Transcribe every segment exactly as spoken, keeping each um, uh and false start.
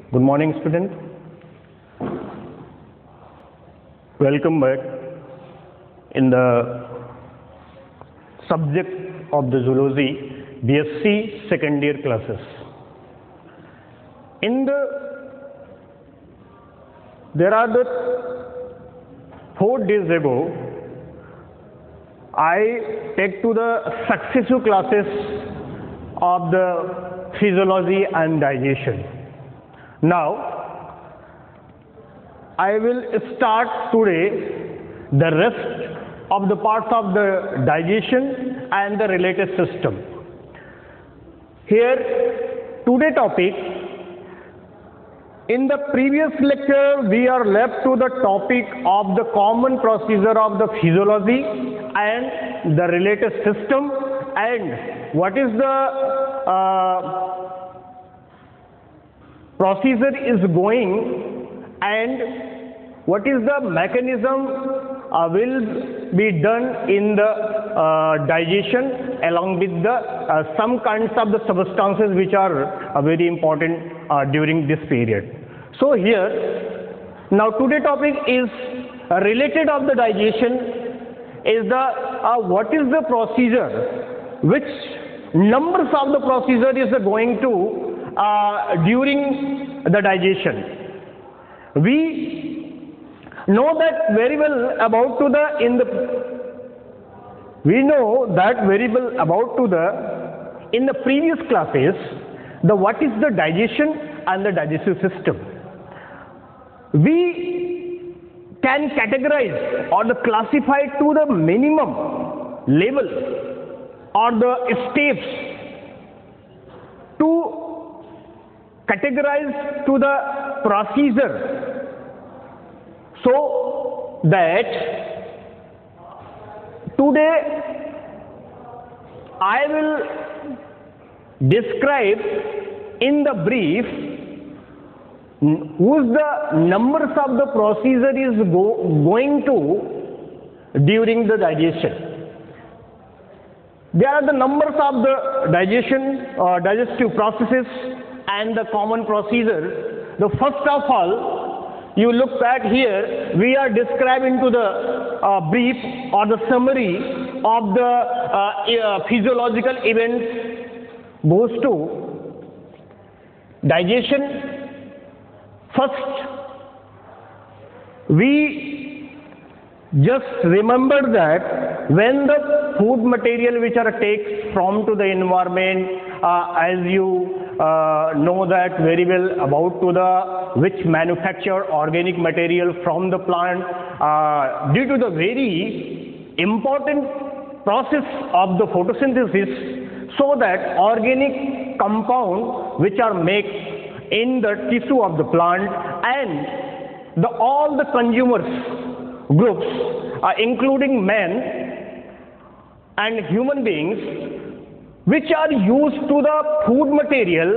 Good morning, student. Welcome back in the subject of the zoology, B S c second year classes. In the there are the four days ago, I take to the successive classes of the physiology and digestion. Now, I will start today the rest of the parts of the digestion and the related system. Here, today topic, in the previous lecture, we are left to the topic of the common procedure of the physiology and the related system, and what is the uh, procedure is going and what is the mechanism uh, will be done in the uh, digestion along with the uh, some kinds of the substances which are uh, very important uh, during this period. So here, now today topic is uh, related of the digestion is the uh, what is the procedure, which numbers of the procedure is going to Uh, during the digestion. We know that very well about to the in the we know that very well about to the in the previous classes the what is the digestion and the digestive system. We can categorize or the classify to the minimum level or the steps to categorize to the procedure, so that today I will describe in the brief whose the numbers of the procedure is go, going to during the digestion. There are the numbers of the digestion or uh, digestive processes and the common procedure. The first of all, you look at here, we are describing to the uh, brief or the summary of the uh, uh, physiological events goes to digestion. First, we just remember that when the food material which are taken from to the environment, uh, as you Uh, know that very well about to the which manufacture organic material from the plant uh, due to the very important process of the photosynthesis, so that organic compound which are made in the tissue of the plant and the all the consumers groups uh, including men and human beings which are used to the food material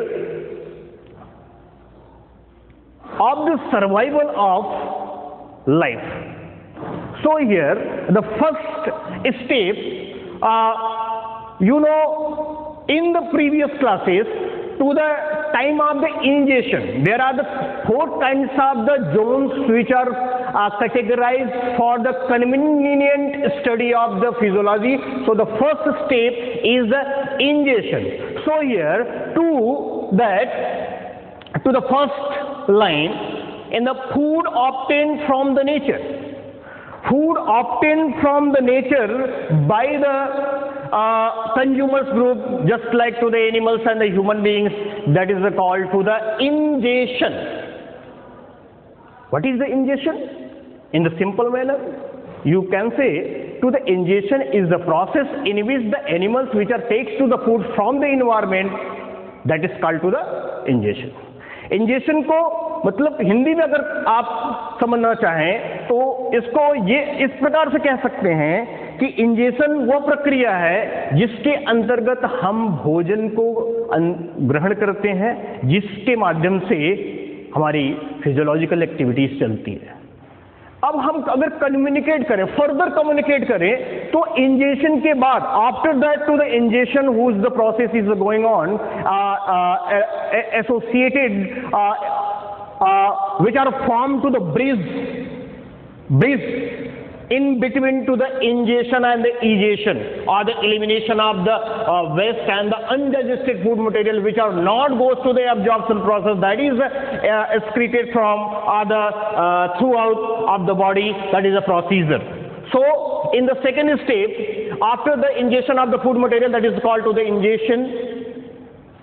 of the survival of life. So here the first step, uh, you know, in the previous classes to the time of the ingestion, there are the four kinds of the zones which are uh, categorized for the convenient study of the physiology. So the first step is the ingestion. So here to that to the first line in the food obtained from the nature. Food obtained from the nature by the uh, consumers group, just like to the animals and the human beings, that is called to the ingestion. What is the ingestion? In the simple manner, you can say to the ingestion is the process in which the animals which are takes to the food from the environment, that is called to the ingestion. Ingestion को मतलब हिंदी में अगर आप समझना चाहें तो इसको ये इस प्रकार से कह सकते हैं कि इंजेशन वो प्रक्रिया है जिसके अंतर्गत हम भोजन को ग्रहण करते हैं, जिसके माध्यम से हमारी फिजियोलॉजिकल एक्टिविटीज चलती है। अब हम अगर कम्युनिकेट करें, फर्दर कम्युनिकेट करें, तो इंजेशन के बाद after that to the ingestion whose the process is going on associated uh, which are formed to the bridge, bridge in between to the ingestion and the egestion, or the elimination of the uh, waste and the undigested food material which are not goes to the absorption process, that is uh, excreted from other uh, throughout of the body, that is a procedure. So in the second step, after the ingestion of the food material, that is called to the ingestion,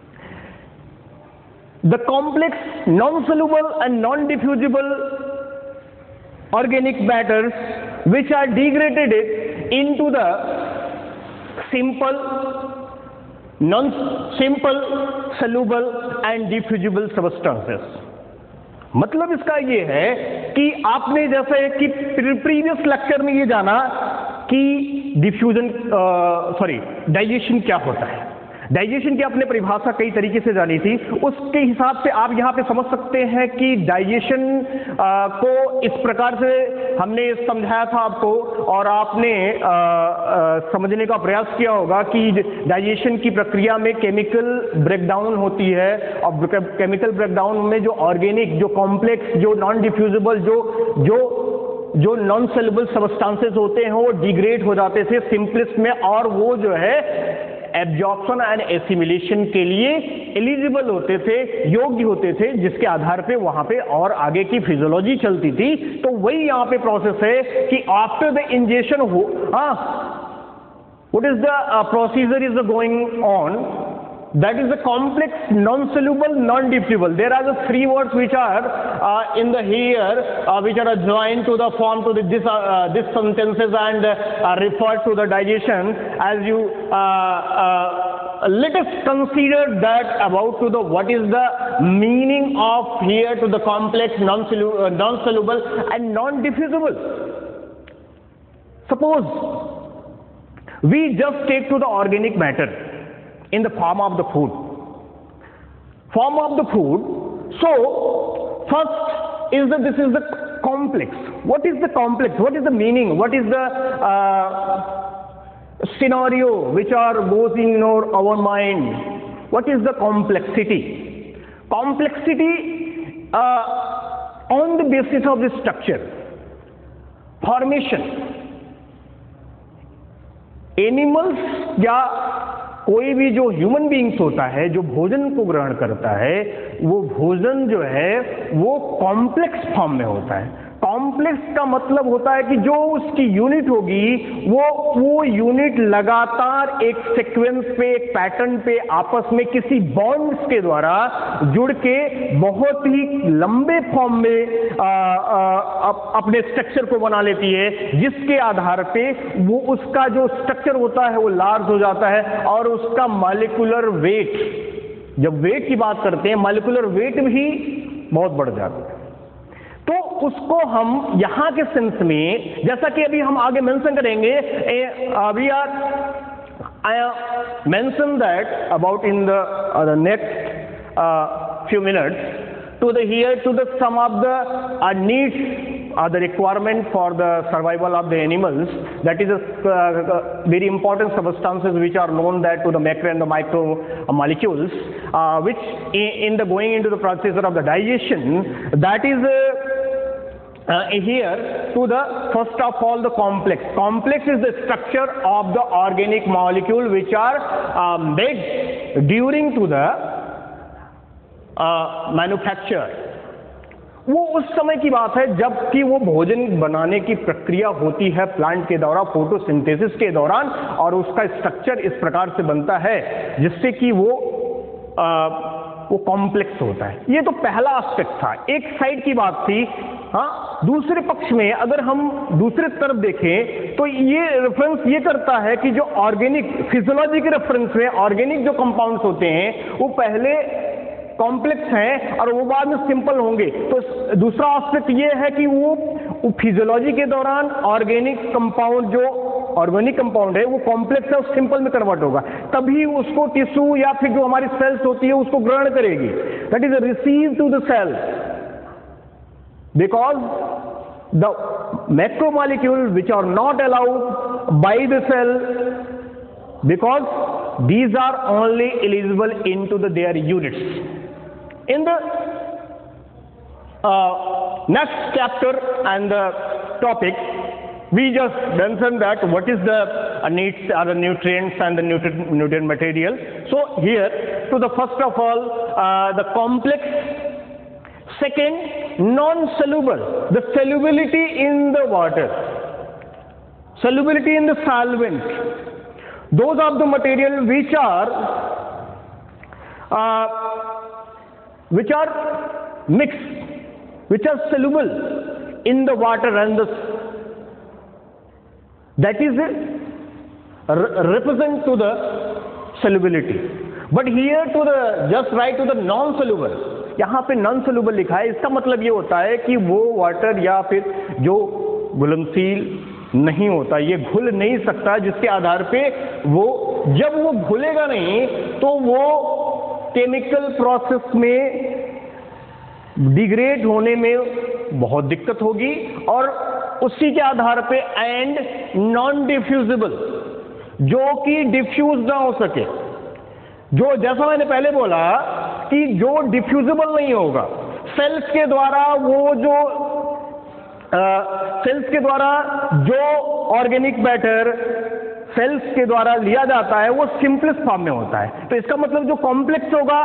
the complex non-soluble and non-diffusible organic matters which are degraded into the simple, non-simple, soluble and diffusible substances. मतलब इसका ये है कि आपने जैसे कि previous lecture में ये जाना कि डिफ्यूजन सॉरी डाइजेशन क्या होता है, डाइजेशन की आपने परिभाषा कई तरीके से जानी थी, उसके हिसाब से आप यहाँ पे समझ सकते हैं कि डाइजेशन को इस प्रकार से हमने समझाया था आपको, और आपने आ, आ, समझने का प्रयास किया होगा कि डाइजेशन की प्रक्रिया में केमिकल ब्रेकडाउन होती है, और केमिकल ब्रेकडाउन में जो ऑर्गेनिक, जो कॉम्प्लेक्स, जो नॉन डिफ्यूजिबल, जो जो जो नॉन सेलुबल सब्सटेंसेस होते हैं वो डिग्रेड हो जाते थे सिंपलेस्ट में, और वो जो है एब्जॉर्प्शन एंड एसिमिलेशन के लिए एलिजिबल होते थे, योग्य होते थे, जिसके आधार पे वहां पे और आगे की फिजियोलॉजी चलती थी। तो वही यहाँ पे प्रोसेस है कि आफ्टर द इंजेशन हो, हाँ, what is the procedure is going on, that is the complex non-soluble non-diffusible. There are the three words which are uh, in the here uh, which are joined to the form to the, this uh, this sentences and uh, refer to the digestion. As you uh, uh, let us consider that about to the what is the meaning of here to the complex non-soluble, uh, non-soluble and non-diffusible. Suppose we just take to the organic matter in the form of the food, form of the food. So first is that this is the complex. What is the complex? What is the meaning? What is the uh, scenario which are goes in our, our mind? What is the complexity? Complexity uh, on the basis of the structure, formation. Animals या कोई भी जो human beings होता है, जो भोजन को ग्रहण करता है, वो भोजन जो है वो कॉम्प्लेक्स फॉर्म में होता है। कॉम्प्लेक्स का मतलब होता है कि जो उसकी यूनिट होगी वो वो यूनिट लगातार एक सीक्वेंस पे, एक पैटर्न पे आपस में किसी बॉन्ड्स के द्वारा जुड़ के बहुत ही लंबे फॉर्म में आ, आ, अपने स्ट्रक्चर को बना लेती है, जिसके आधार पे वो उसका जो स्ट्रक्चर होता है वो लार्ज हो जाता है, और उसका मॉलिक्यूलर वेट, जब वेट की बात करते हैं मॉलिक्यूलर वेट भी बहुत बढ़ जाता है। तो उसको हम यहाँ के सेंस में, जैसा कि अभी हम आगे मेंशन करेंगे, we are I mention that about in the next few minutes to the here to the some of the uh, needs or the requirement for the survival of the animals, that is a uh, very important substances which are known that to the macro and the micro uh, molecules uh, which in, in the going into the process of the digestion, that is uh, Uh, here to the first of all the complex. Complex is the structure of the organic molecule which are uh, made during to the uh, manufacture. वो उस समय की बात है जबकि वो भोजन बनाने की प्रक्रिया होती है प्लांट के द्वारा, फोटोसिंथेसिस के दौरान, और उसका स्ट्रक्चर इस प्रकार से बनता है जिससे कि वो uh, वो कॉम्प्लेक्स होता है। ये तो पहला एस्पेक्ट था, एक साइड की बात थी। हाँ, दूसरे पक्ष में अगर हम दूसरे तरफ देखें तो ये रेफरेंस ये करता है कि जो ऑर्गेनिक फिजियोलॉजी के रेफरेंस में ऑर्गेनिक जो कंपाउंड्स होते हैं वो पहले कॉम्प्लेक्स हैं और वो बाद में सिंपल होंगे। तो दूसरा एस्पेक्ट ये है कि वो फिजियोलॉजी के दौरान ऑर्गेनिक कंपाउंड जो ऑर्गेनिक कंपाउंड है वो कॉम्प्लेक्स है और सिंपल में कन्वर्ट होगा, तभी उसको टिश्यू या फिर जो हमारी सेल्स होती है उसको ग्रहण करेगी। That is receive to the cell because the macromolecule which are not allowed by the cell because these are only eligible in to the their units in the uh, next chapter and the topic, we just mentioned that what is the uh, needs or the nutrients and the nutrient, nutrient material. So here, to the first of all, uh, the complex. Second, non-soluble, the solubility in the water, solubility in the solvent. Those of the material which are uh, which are mixed, which are soluble in the water, and the that is a represent to the solubility. But here to the just write to the non-soluble. यहाँ पे non soluble लिखा है, इसका मतलब ये होता है कि वो वाटर या फिर जो घुलनशील नहीं होता, ये घुल नहीं सकता, जिसके आधार पे वो जब वो घुलेगा नहीं तो वो केमिकल प्रोसेस में डिग्रेड होने में बहुत दिक्कत होगी, और उसी के आधार पे एंड नॉन डिफ्यूजिबल, जो कि डिफ्यूज ना हो सके, जो जैसा मैंने पहले बोला कि जो डिफ्यूजिबल नहीं होगा, सेल्स के द्वारा वो जो सेल्स के द्वारा जो ऑर्गेनिक मैटर सेल्स के द्वारा लिया जाता है वो सिंपलेस्ट फॉर्म में होता है। तो इसका मतलब जो कॉम्प्लेक्स होगा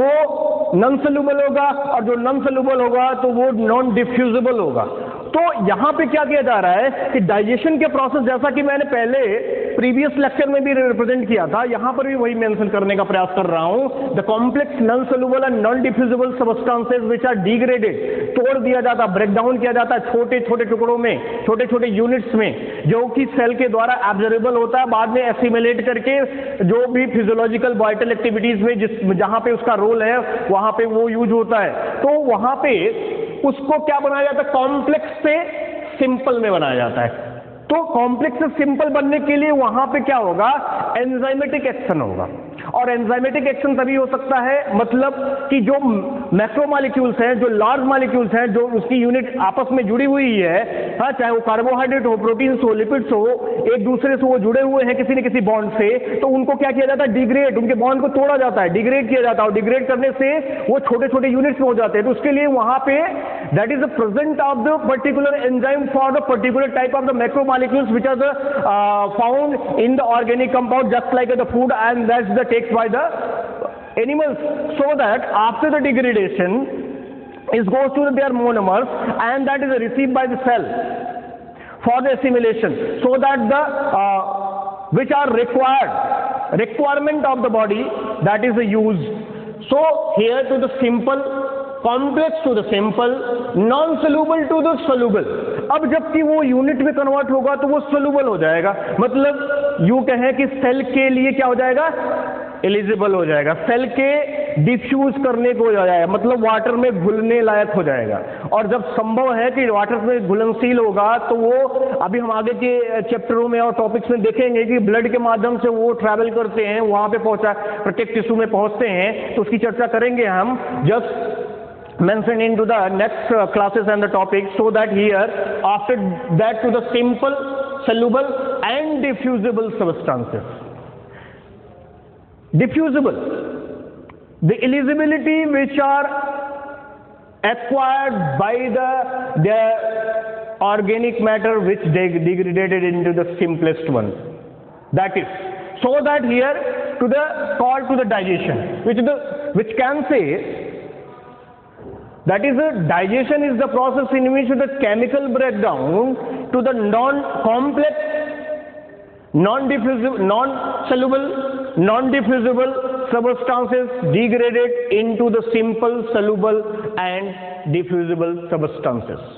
वो नॉन सोल्यूबल होगा, और जो नॉन सोल्यूबल होगा तो वो नॉन डिफ्यूजिबल होगा। तो यहाँ पे क्या किया जा रहा है कि डाइजेशन के प्रोसेस, जैसा कि मैंने पहले प्रीवियस लेक्चर में भी रिप्रेजेंट किया था, यहाँ पर भी वही मेंशन करने का प्रयास कर रहा हूँ। The complex non soluble and non diffusible substances which are degraded, तोड़ दिया जाता है, ब्रेक डाउन किया जाता है छोटे छोटे टुकड़ों में, छोटे छोटे यूनिट्स में, जो कि सेल के द्वारा एब्जॉर्बेबल होता है, बाद में एसिमिलेट करके जो भी फिजियोलॉजिकल वाइटल एक्टिविटीज में जिस जहाँ पे उसका रोल है वहाँ पे वो यूज होता है। तो वहाँ पे उसको क्या बनाया जाता है, कॉम्प्लेक्स से सिंपल में बनाया जाता है। तो कॉम्प्लेक्स से सिंपल बनने के लिए वहां पे क्या होगा, एंजाइमेटिक एक्शन होगा, और एंजाइमेटिक एक्शन तभी हो सकता है मतलब कि जो मैक्रोमॉलिक्यूल्स हैं, जो लार्ज मॉलिक्यूल्स हैं, जो उसकी यूनिट आपस में जुड़ी हुई है, हाँ, चाहे वो कार्बोहाइड्रेट हो, प्रोटीन्स हो, लिपिड्स हो, एक दूसरे से वो जुड़े हुए हैं किसी न किसी बॉन्ड से, तो उनको क्या किया जाता है, डिग्रेड, उनके बॉन्ड को तोड़ा जाता है, डिग्रेड किया जाता है, और डिग्रेड करने से वो छोटे छोटे यूनिट्स में हो जाते हैं। तो उसके लिए वहां पे that is the present of the particular enzyme for the particular type of the macromolecules which are the uh, found in the organic compound just like the food, and that's the takes by the animals, so that after the degradation it goes to their monomers, and that is received by the cell for the assimilation, so that the uh, which are required requirement of the body, that is the use. So here to the simple, complex to the simple, non soluble to the soluble. अब जबकि वो unit में convert होगा तो वो soluble हो जाएगा, मतलब यूं कहें कि सेल के लिए क्या हो जाएगा, एलिजिबल हो जाएगा, सेल के डिफ्यूज करने को हो जाएगा, मतलब वाटर में घुलने लायक हो जाएगा। और जब संभव है कि वाटर में घुलनशील होगा तो वो अभी हम आगे के चैप्टरों में और टॉपिक्स में देखेंगे कि ब्लड के माध्यम से वो ट्रैवल करते हैं, वहां पे पहुंचा प्रत्येक टिश्यू में पहुंचते हैं, तो उसकी चर्चा करेंगे हम just mentioned into the next uh, classes and the topics, so that here after that to the simple, soluble and diffusible substances. Diffusible, the eligibility which are acquired by the the organic matter which they degraded into the simplest one, that is, so that here to the call to the digestion, which the which can say that is, the digestion is the process in which the chemical breakdown to the non-complex, non-diffusible, non-soluble, non-diffusible substances degraded into the simple, soluble and diffusible substances.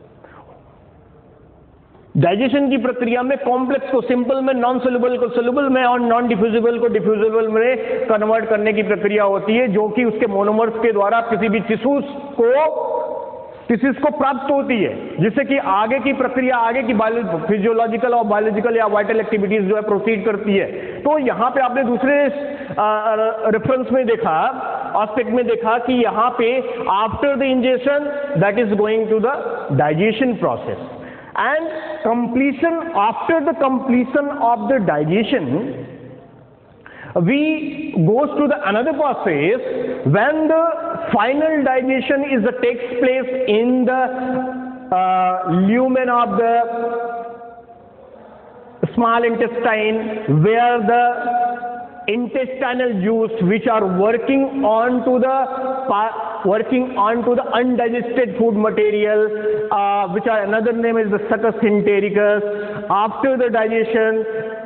Digestion की प्रक्रिया में complex को simple में, non soluble को soluble में और non diffusible को diffusible में कन्वर्ट करने की प्रक्रिया होती है, जो कि उसके मोनोमर्स के द्वारा किसी भी टिश्यूज को टिश्यूज को प्राप्त होती है, जिससे कि आगे की प्रक्रिया, आगे की फिजियोलॉजिकल और बायोलॉजिकल या वाइटल एक्टिविटीज जो है प्रोसीड करती है। तो यहाँ पे आपने दूसरे रेफरेंस में देखा, एस्पेक्ट में देखा कि यहाँ पे after the ingestion that is going to the digestion process, and completion, after the completion of the digestion, we goes to the another process when the final digestion is the takes place in the uh, lumen of the small intestine, where the intestinal juice which are working on to the working on to the undigested food material, uh, which are another name is the succus entericus. After the digestion,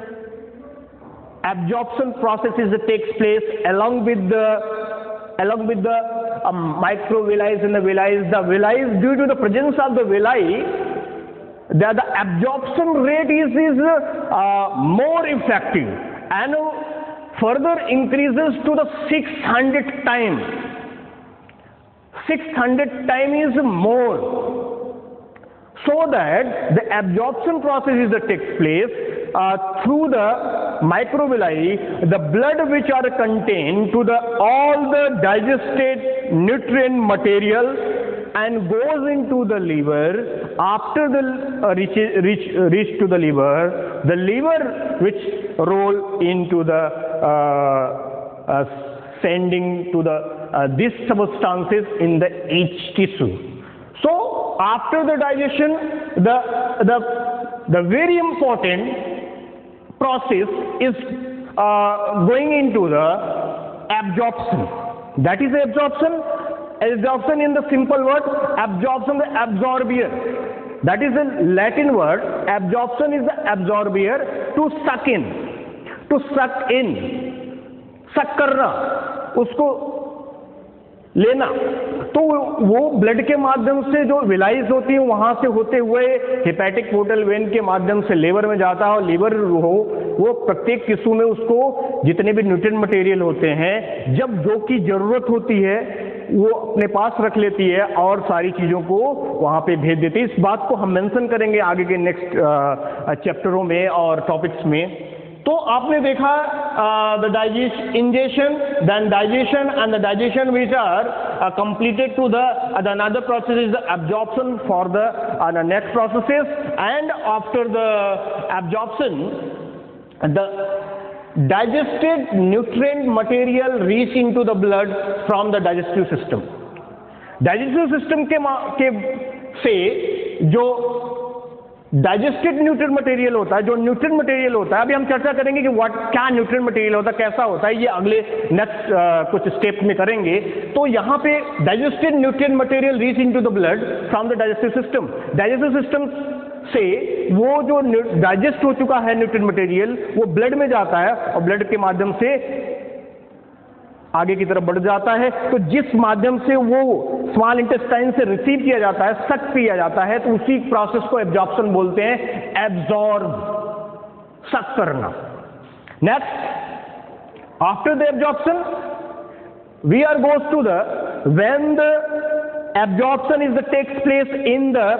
absorption processes that takes place along with the along with the um, microvilli and the villi. The villi, due to the presence of the villi, the, the absorption rate is, is uh, more effective and further increases to the six hundred times. six hundred times is more, so that the absorption process that takes place uh, through the microvilli, the blood which are contained to the all the digested nutrient material and goes into the liver. After the uh, reach, reach, reach to the liver, the liver which roll into the uh, uh, sending to the uh, these substances in the each tissue. So after the digestion, the the the very important process is uh, going into the absorption. That is absorption. Absorption in the simple word, absorption the absorber. That is a Latin word. Absorption is the absorber, to suck in, to suck in, suck करना, उसको लेना. तो वो blood के माध्यम से जो विलाइज होती है वहां से होते हुए हेपेटिक पोर्टल वेन के माध्यम से लीवर में जाता है, और लीवर हो वो प्रत्येक टिश्यू में उसको जितने भी न्यूट्रिएंट मटेरियल होते हैं, जब जो की जरूरत होती है वो अपने पास रख लेती है और सारी चीजों को वहां पे भेज देती है. इस बात को हम मेंशन करेंगे आगे के नेक्स्ट चैप्टरों में और टॉपिक्स में. तो आपने देखा the digestion ingestion, then digestion and the digestion which are completed to the uh, the another process is the absorption for the uh, the next processes, and after the absorption the digested nutrient material reach into the blood from the digestive system. digestive system के के से जो digested nutrient material होता है, जो nutrient material होता है, अभी हम चर्चा करेंगे कि व्हाट क्या न्यूट्रिएंट मटेरियल होता है, कैसा होता है, ये अगले नेक्स्ट कुछ स्टेप में करेंगे. तो यहाँ पे digested nutrient material reach into the blood from the digestive system. Digestive system से वो जो डाइजेस्ट हो चुका है न्यूट्रिएंट मटेरियल वो ब्लड में जाता है और ब्लड के माध्यम से आगे की तरफ बढ़ जाता है. तो जिस माध्यम से वो स्मॉल इंटेस्टाइन से रिसीव किया जाता है, सक किया जाता है, तो उसी प्रोसेस को एब्जॉर्प्शन बोलते हैं. एब्जॉर्ब, सक करना. Next, after the absorption we are goes to the when the absorption is the takes place in the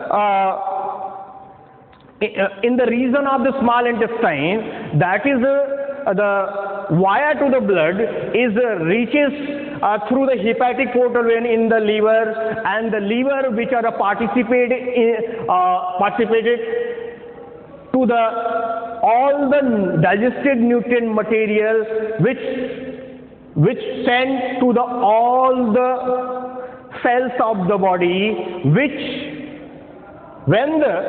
in the region of the small intestine, that is uh, the wire to the blood is uh, reaches uh, through the hepatic portal vein in the liver, and the liver which are participate in, uh, participated to the all the digested nutrient material which which send to the all the cells of the body, which when the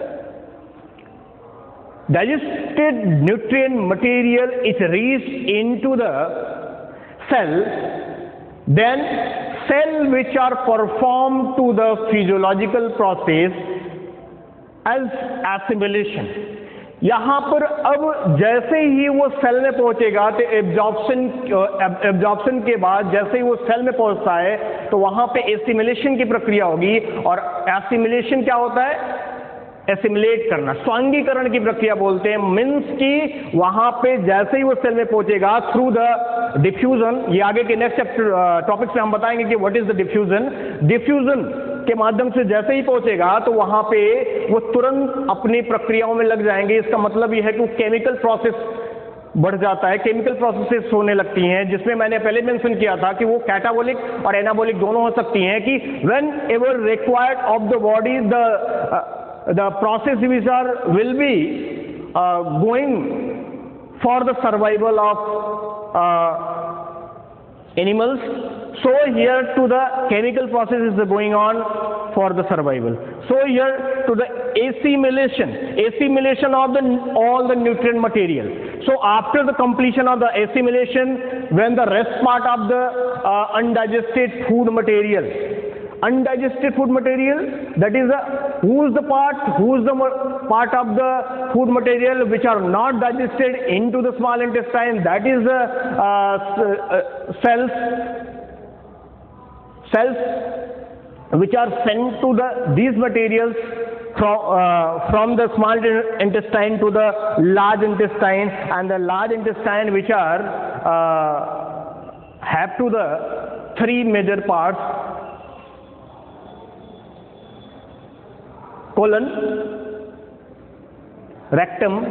digested nutrient material is reached into the cell, then cell which are performed to the physiological process as assimilation. यहाँ पर अब जैसे ही वो cell में पहुंचेगा तो absorption absorption के बाद जैसे ही वो सेल में पहुंचता है तो वहां पे एसिमिलेशन की प्रक्रिया होगी. और एसिमिलेशन क्या होता है? एसिमिलेट करना, स्वांगीकरण की प्रक्रिया बोलते हैं. मीन्स कि वहां पे जैसे ही वो सेल में पहुंचेगा थ्रू द डिफ्यूजन, ये आगे के नेक्स्ट चैप्टर टॉपिक्स में हम बताएंगे कि what is the diffusion. Diffusion के माध्यम से जैसे ही पहुंचेगा तो वहां पे वो तुरंत अपनी प्रक्रियाओं में लग जाएंगे. इसका मतलब ये है कि वो केमिकल प्रोसेस बढ़ जाता है, केमिकल प्रोसेसेस होने लगती हैं, जिसमें मैंने पहले मेंशन किया था कि वो कैटाबोलिक और एनाबोलिक दोनों हो सकती हैं. कि whenever required of the body the the process which are will be uh, going for the survival of uh, animals. So here to the chemical process is going on for the survival. So here to the assimilation, assimilation of the all the nutrient material. So after the completion of the assimilation, when the rest part of the uh, undigested food material, undigested food material, that is the who is the part, who is the part of the food material which are not digested into the small intestine, that is the uh, uh, cells, cells which are sent to the these materials from uh, from the small intestine to the large intestine, and the large intestine which are uh, have to the three major parts: colon, rectum.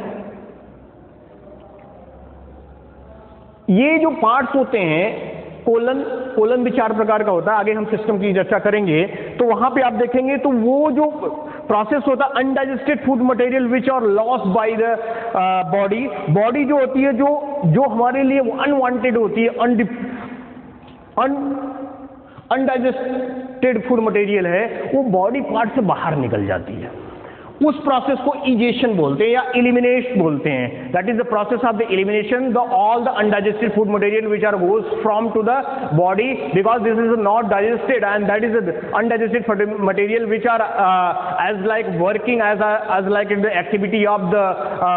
ये जो parts होते हैं, colon, colon भी चार प्रकार का होता है, आगे हम सिस्टम की चर्चा करेंगे, तो वहां पे आप देखेंगे तो वो जो प्रोसेस होता है undigested food material which are lost by the body, body जो होती है, जो जो हमारे लिए वो अनवांटेड होती है, अन अनडाइजेस्टेड फूड मटेरियल है, वो बॉडी पार्ट से बाहर निकल जाती है। उस प्रोसेस को इजेशन बोलते हैं या एलिमिनेशन बोलते हैं। That is the process of the elimination, the all the undigested food material which are goes from to the body, because this is not digested, and that is the undigested material which are as like working as as like in the activity of the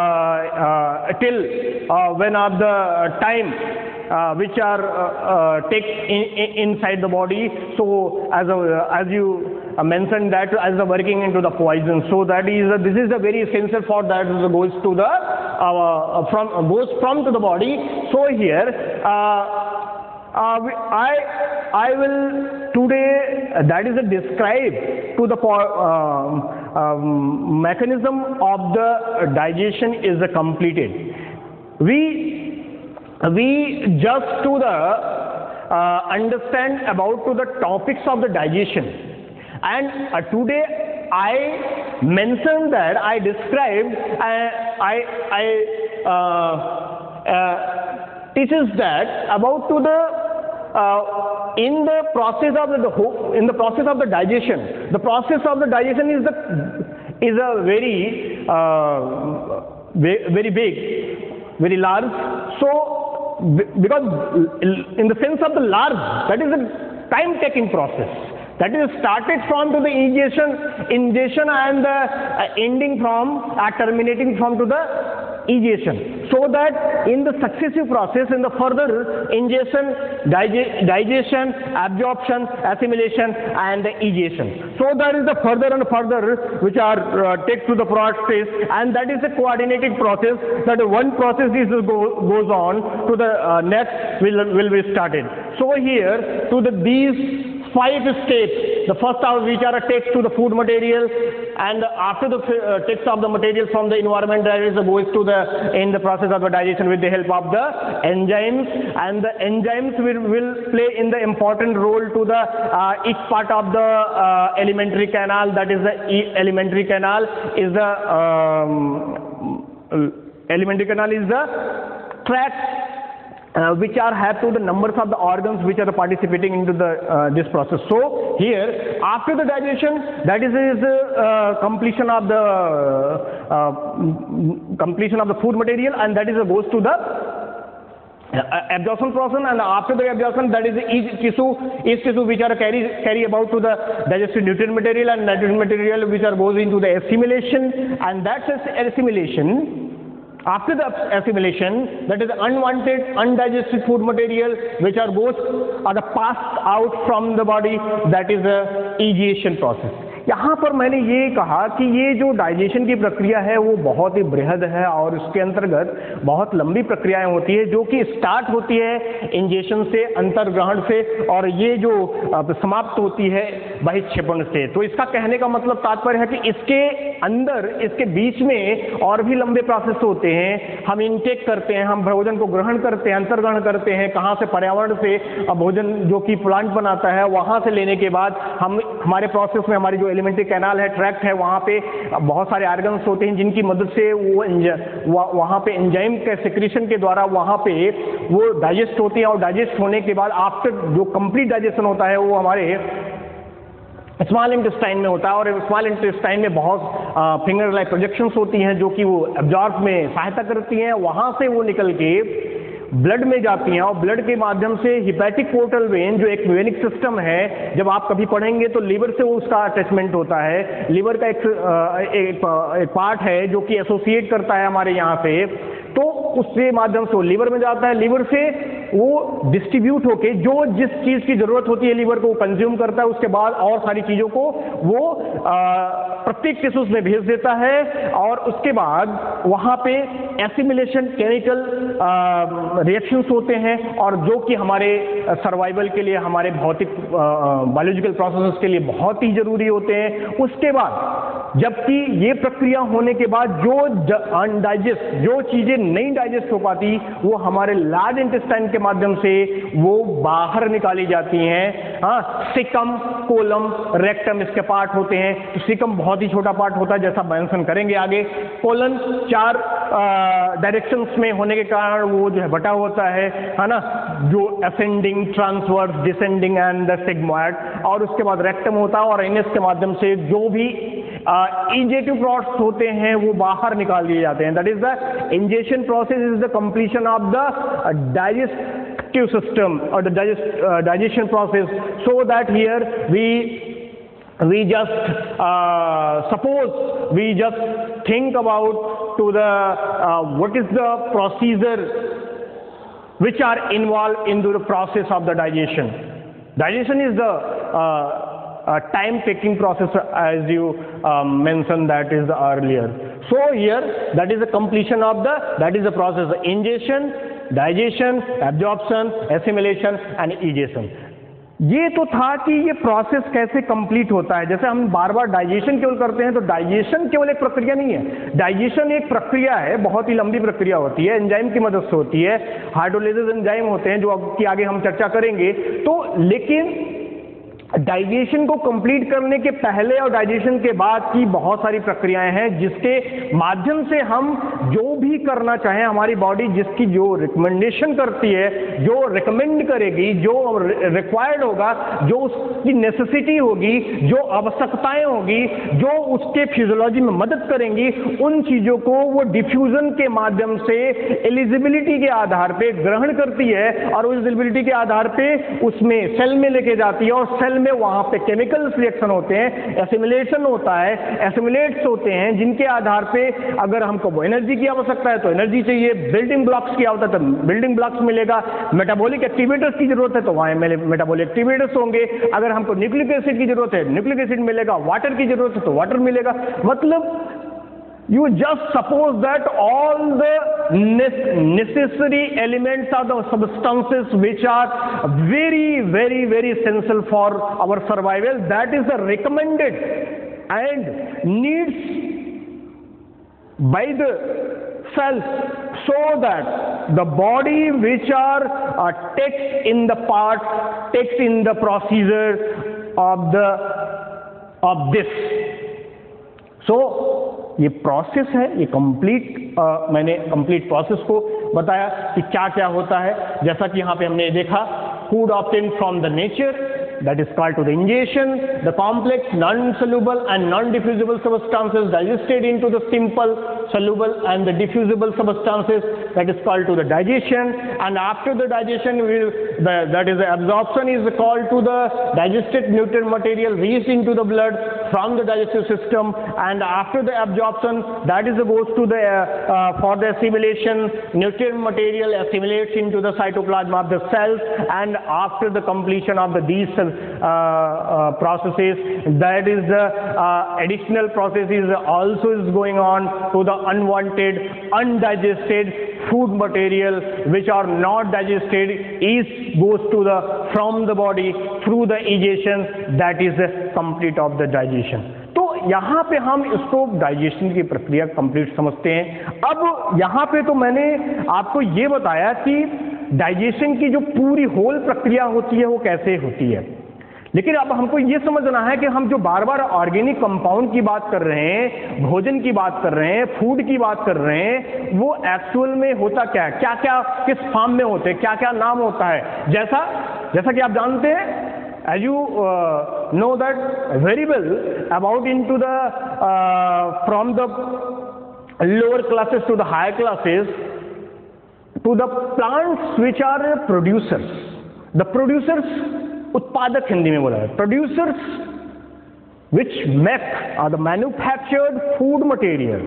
till when of the time Uh, which are uh, uh, take in, in, inside the body. So as a, as you uh, mentioned that as the working into the poison. So that is a, this is the very essential for that goes to the uh, from goes from to the body. So here uh, uh, I I will today uh, that is a describe to the um, um, mechanism of the digestion is the completed. We we just to the uh, understand about to the topics of the digestion, and uh, today I mentioned that I described uh, I I uh, uh, teaches that about to the uh, in the process of the, the in the process of the digestion, the process of the digestion is the is a very uh, very big, very large. So because in the sense of the large, that is a time taking process, that is started from to the ingestion ingestion and the uh, ending from uh, terminating from to the egestion, so that in the successive process, in the further ingestion, dige digestion, absorption, assimilation and the egestion, so that is the further and further which are uh, take to the process, and that is a coordinated process, that one process is go, goes on to the uh, next will will be started. So here to the these five steps, the first of which are a takes to the food material, and after the uh, takes of the material from the environment, that is goes to the in the process of the digestion with the help of the enzymes, and the enzymes will, will play in the important role to the uh, each part of the uh, alimentary canal, that is the e alimentary canal is the um, alimentary canal is the tract Uh, which are have to the numbers of the organs which are participating into the uh, this process. So here after the digestion, that is is uh, completion of the uh, completion of the food material, and that is uh, goes to the uh, absorption process, and after the absorption, that is the each tissue each tissue which are carry carry about to the digested nutrient material, and nutrient material which are goes into the assimilation, and that's assimilation. After the assimilation, that is unwanted undigested food material which are goes are the passed out from the body, that is the egestion process. यहाँ पर मैंने ये कहा कि ये जो digestion की प्रक्रिया है वो बहुत ही बृहद है, और उसके अंतर्गत बहुत लंबी प्रक्रियाएं होती है, जो कि स्टार्ट होती है इंजेशन से, अंतर्ग्रहण से, और ये जो समाप्त होती है बहिक्षेपण से। तो इसका कहने का मतलब तात्पर्य है कि इसके अंदर, इसके बीच में और भी लंबे प्रोसेस होते हैं। हम इनटेक करते हैं, हम भोजन को ग्रहण करते हैं, अंतर्ग्रहण करते हैं, कहाँ से, पर्यावरण से। भोजन जो कि प्लांट बनाता है वहाँ से लेने के बाद हम हमारे प्रोसेस में हमारी जो एलिमेंट्री कैनाल है, ट्रैक्ट है, वहाँ पे बहुत सारे ऑर्गन्स होते हैं जिनकी मदद से वो वहाँ पे एंजाइम के सिक्रीशन के द्वारा वहाँ पे वो डाइजेस्ट होती है। और डाइजेस्ट होने के बाद आफ्टर जो कंप्लीट डाइजेशन होता है वो हमारे स्मॉल इंटेस्टाइन में होता है। और स्मॉल इंटेस्टाइन में बहुत फिंगर लाइक प्रोजेक्शंस होती हैं जो कि वो एब्जॉर्ब में सहायता करती हैं। वहाँ से वो निकल के ब्लड में जाती हैं और ब्लड के माध्यम से हिपैटिक पोर्टल वेन जो एक वेनिक सिस्टम है, जब आप कभी पढ़ेंगे तो लीवर से वो उसका अटैचमेंट होता है। लीवर का एक, एक, एक पार्ट है जो कि एसोसिएट करता है हमारे यहाँ से, तो उसके माध्यम से वो लीवर में जाता है। लीवर से वो डिस्ट्रीब्यूट होके जो जिस चीज़ की ज़रूरत होती है लीवर को वो कंज्यूम करता है। उसके बाद और सारी चीज़ों को वो प्रत्येक टिश्यूज में भेज देता है। और उसके बाद वहाँ पे एसिमिलेशन, केमिकल रिएक्शंस होते हैं और जो कि हमारे सर्वाइवल के लिए, हमारे भौतिक बायोलॉजिकल प्रोसेसेस के लिए बहुत ही ज़रूरी होते हैं। उसके बाद जबकि ये प्रक्रिया होने के बाद जो अनडाइजेस्ट, जो चीज़ें नहीं डाइजेस्ट हो पाती वो हमारे लार्ज इंटेस्टाइन के माध्यम से वो बाहर निकाली जाती हैं। हाँ, सिकम, कोलम, रेक्टम इसके पार्ट होते हैं। तो सिकम बहुत ही छोटा पार्ट होता है, जैसा मेंशन करेंगे आगे। कोलन चार डायरेक्शंस में होने के कारण वो जो है बटा होता है, है ना, जो ascending, transverse, descending and the sigmoid. और उसके बाद रेक्टम होता है और एनएस के माध्यम से जो भी इंजेटिव प्रोडक्ट्स होते हैं वो बाहर निकाल दिए जाते हैं। That is the ingestion process is the completion of the digestive system और the digestion process. So that here we we just uh, suppose we just think about to the uh, what is the procedure which are involved in the process of the digestion. Digestion is the uh, uh, time taking process, as you um, mentioned that is the earlier. So here that is the completion of the, that is the process, ingestion, digestion, absorption, assimilation and egestion. ये तो था कि ये process कैसे complete होता है। जैसे हम बार बार डाइजेशन केवल करते हैं तो डाइजेशन केवल एक प्रक्रिया नहीं है, डाइजेशन एक प्रक्रिया है, बहुत ही लंबी प्रक्रिया होती है, एंजाइम की मदद से होती है, हाइड्रोलाइसिस एंजाइम होते हैं जो कि आगे हम चर्चा करेंगे। तो लेकिन डाइजेशन को कंप्लीट करने के पहले और डाइजेशन के बाद की बहुत सारी प्रक्रियाएं हैं जिसके माध्यम से हम जो भी करना चाहें, हमारी बॉडी जिसकी जो रिकमेंडेशन करती है, जो रिकमेंड करेगी, जो रिक्वायर्ड होगा, जो उसकी नेसेसिटी होगी, जो आवश्यकताएं होगी, जो उसके फिजियोलॉजी में मदद करेंगी, उन चीजों को वो डिफ्यूजन के माध्यम से एलिजिबिलिटी के आधार पे ग्रहण करती है और उस एलिजिबिलिटी के आधार पे उसमें सेल में लेके जाती है और सेल में वहां पे केमिकल रिएक्शन होते हैं, एसिमिलेशन होता है, एसिमिलेट्स होते हैं जिनके आधार पे अगर हमको एनर्जी की आवश्यकता है तो एनर्जी चाहिए, बिल्डिंग ब्लॉक्स की आवश्यकता है तो बिल्डिंग ब्लॉक्स मिलेगा, मेटाबॉलिक एक्टिवेटर्स की जरूरत है तो वहां मेटाबॉलिक एक्टिवेटर्स होंगे, अगर हमको न्यूक्लिक एसिड की जरूरत है न्यूक्लिक एसिड मिलेगा, वाटर की जरूरत है तो वाटर मिलेगा। मतलब you just suppose that all the necessary elements are the substances which are very very very essential for our survival, that is the recommended and needs by the cells, so that the body which are uh, takes in the part takes in the procedure of the of this. So ये process है, ये complete मैंने complete process को बताया कि क्या क्या होता है। जैसा कि यहाँ पे हमने देखा, food obtain from the nature, that is called to the ingestion, the complex non-soluble and non-diffusible substances digested into the simple soluble and the diffusible substances, that is called to the digestion, and after the digestion will the, that is the absorption is called to the digested nutrient material reached into the blood from the digestive system, and after the absorption that is goes to the uh, uh, for the assimilation, nutrient material assimilates into the cytoplasm of the cells, and after the completion of the these cells Uh, uh, processes, that is the uh, additional process is also is going on to the unwanted, undigested food material which are not digested is goes to the from the body through the digestion, that is the complete of the digestion. तो यहाँ पे हम इसको digestion की प्रक्रिया complete समझते हैं। अब यहाँ पे तो मैंने आपको ये बताया कि डाइजेशन की जो पूरी होल प्रक्रिया होती है वो कैसे होती है, लेकिन अब हमको ये समझना है कि हम जो बार बार ऑर्गेनिक कंपाउंड की बात कर रहे हैं, भोजन की बात कर रहे हैं, फूड की बात कर रहे हैं, वो एक्चुअल में होता क्या है, क्या क्या किस फॉर्म में होते हैं, क्या क्या नाम होता है। जैसा जैसा कि आप जानते हैं, as you uh, know that very well about into the uh, from the lower classes to the higher classes to the plants which are producers, the producers, उत्पादक हिंदी में बोला है, producers which make are the manufactured food material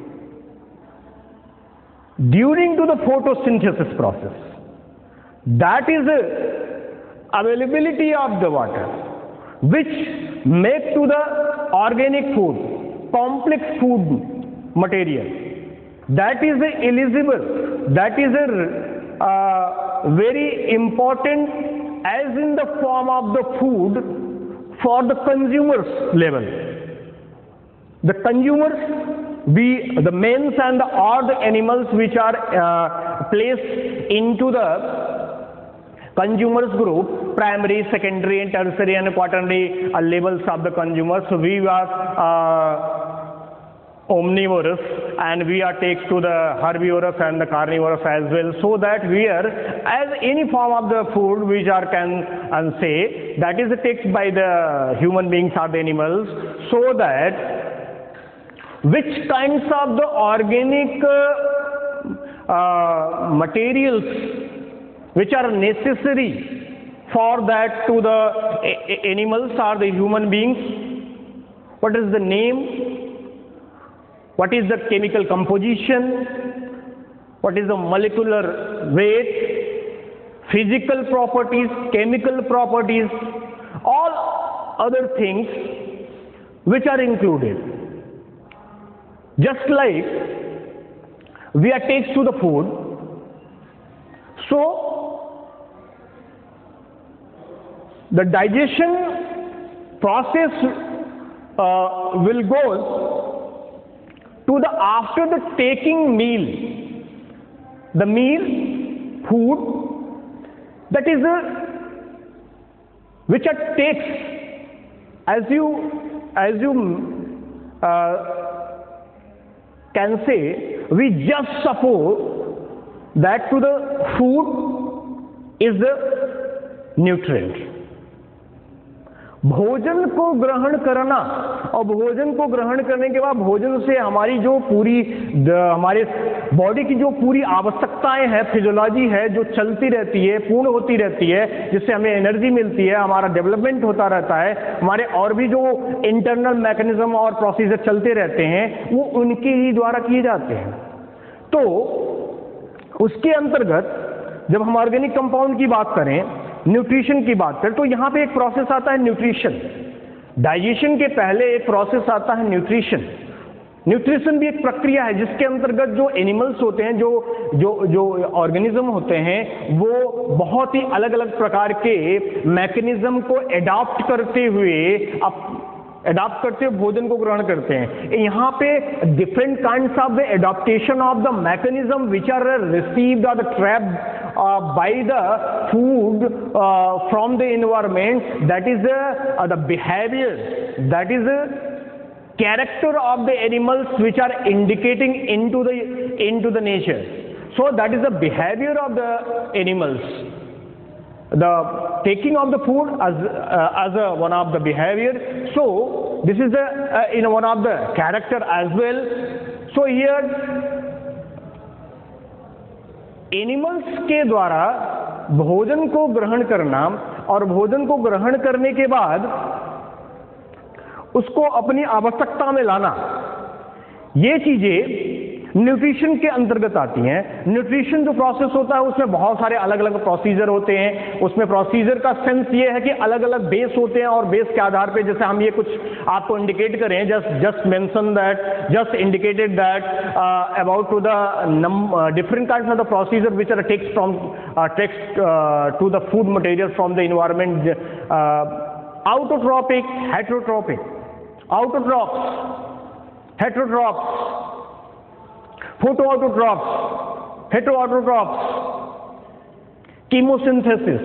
during to the photosynthesis process, that is a availability of the water which make to the organic food, complex food material, that is eligible, that is a uh, very important as in the form of the food for the consumers level. The consumers be the males and the or the animals which are uh, placed into the consumers group, primary, secondary and tertiary and quaternary uh, levels of the consumers. So we are uh, omnivorous and we are takes to the herbivorous and the carnivorous as well, so that we are as any form of the food which are can and say that is taken by the human beings or the animals, so that which kinds of the organic uh, uh, materials which are necessary for that to the animals or the human beings, what is the name, what is the chemical composition, what is the molecular weight, physical properties, chemical properties, all other things which are included. Just like we are takes to the food, so the digestion process uh, will go to the after the taking meal, the meal, food, that is a, which are takes, as you, as you uh, can say, we just suppose that to the food is the nutrient. भोजन को ग्रहण करना और भोजन को ग्रहण करने के बाद भोजन से हमारी जो पूरी हमारे बॉडी की जो पूरी आवश्यकताएं हैं, फिजियोलॉजी है जो चलती रहती है, पूर्ण होती रहती है, जिससे हमें एनर्जी मिलती है, हमारा डेवलपमेंट होता रहता है, हमारे और भी जो इंटरनल मैकेनिज्म और प्रोसीजर चलते रहते हैं वो उनके ही द्वारा किए जाते हैं। तो उसके अंतर्गत जब हम ऑर्गेनिक कंपाउंड की बात करें, न्यूट्रिशन की बात करें, तो यहाँ पे एक प्रोसेस आता है न्यूट्रिशन। डाइजेशन के पहले एक प्रोसेस आता है न्यूट्रिशन। न्यूट्रिशन भी एक प्रक्रिया है जिसके अंतर्गत जो एनिमल्स होते हैं, जो जो जो ऑर्गेनिज्म होते हैं, वो बहुत ही अलग अलग प्रकार के मैकेनिज्म को एडॉप्ट करते हुए अप एडॉप्ट करते हुए भोजन को ग्रहण करते हैं। यहाँ पे different kinds of the adaptation of the mechanism which are received और trapped Uh, by the food uh, from the environment, that is the, uh, the behavior, that is the character of the animals which are indicating into the into the nature. So that is the behavior of the animals. The taking of the food as uh, as a, one of the behavior. So this is the uh, you know one of the character as well. So here animals के द्वारा भोजन को ग्रहण करना और भोजन को ग्रहण करने के बाद उसको अपनी आवश्यकता में लाना, ये चीजें न्यूट्रिशन के अंतर्गत आती हैं। न्यूट्रिशन जो प्रोसेस होता है उसमें बहुत सारे अलग अलग प्रोसीजर होते हैं। उसमें प्रोसीजर का सेंस ये है कि अलग अलग बेस होते हैं और बेस के आधार पे जैसे हम ये कुछ आपको इंडिकेट करें, just just mention that just indicated that about to the different kinds of the procedure which are takes from takes to the food material from the environment, autotrophic, heterotrophic, autotrophs, heterotrophs, photoautotrophs, heteroautotrophs, chemosynthesis,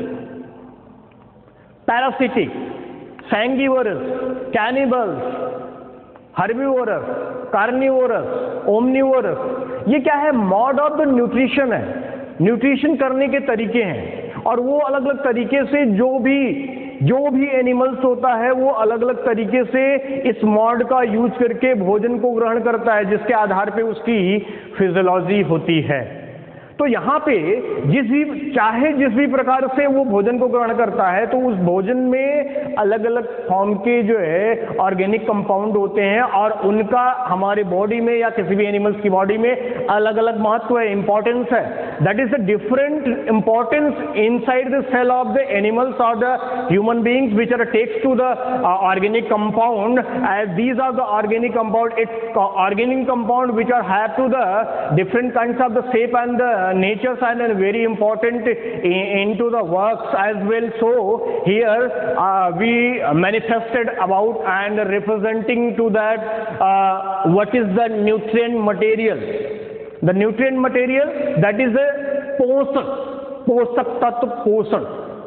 parasitic, sanguivorous, cannibals, herbivorous, carnivorous, omnivorous। ये क्या है? Mode of the nutrition है, nutrition करने के तरीके हैं और वो अलग अलग तरीके से जो भी जो भी एनिमल्स होता है वो अलग अलग तरीके से इस मॉड का यूज करके भोजन को ग्रहण करता है, जिसके आधार पे उसकी फिजियोलॉजी होती है। तो यहाँ पे जिस भी चाहे जिस भी प्रकार से वो भोजन को ग्रहण करता है तो उस भोजन में अलग अलग फॉर्म के जो है ऑर्गेनिक कंपाउंड होते हैं और उनका हमारे बॉडी में या किसी भी एनिमल्स की बॉडी में अलग अलग महत्व है, इंपॉर्टेंस है। That is the different importance inside the cell of the animals और the human beings which are takes to the organic compound as these are the organic compound. It's organic compound which are have to the different kinds of the shape and the nature and very important in, into the works as well. So here uh, we manifested about and representing to that uh, what is the nutrient material. The nutrient material, that is a पोषक पोषक तत्व पोषण।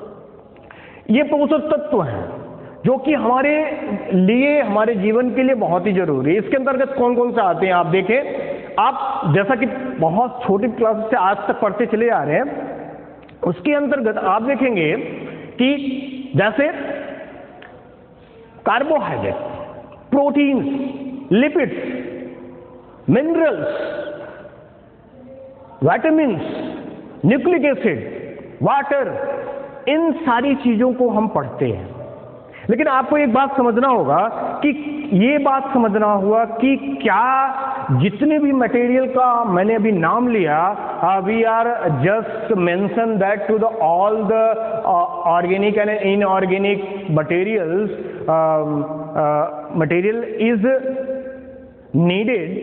ये पोषक तत्व हैं जो कि हमारे लिए हमारे जीवन के लिए बहुत ही जरूरी है। इसके अंतर्गत कौन कौन से आते हैं आप देखें। आप जैसा कि बहुत छोटी क्लास से आज तक पढ़ते चले आ रहे हैं, उसके अंतर्गत आप देखेंगे कि जैसे carbohydrate, proteins, lipids, minerals, vitamins, nucleic acid, water, इन सारी चीजों को हम पढ़ते हैं। लेकिन आपको एक बात समझना होगा कि ये बात समझना हुआ कि क्या जितने भी मटेरियल का मैंने अभी नाम लिया, we are just mention that to the all the organic and inorganic materials material is needed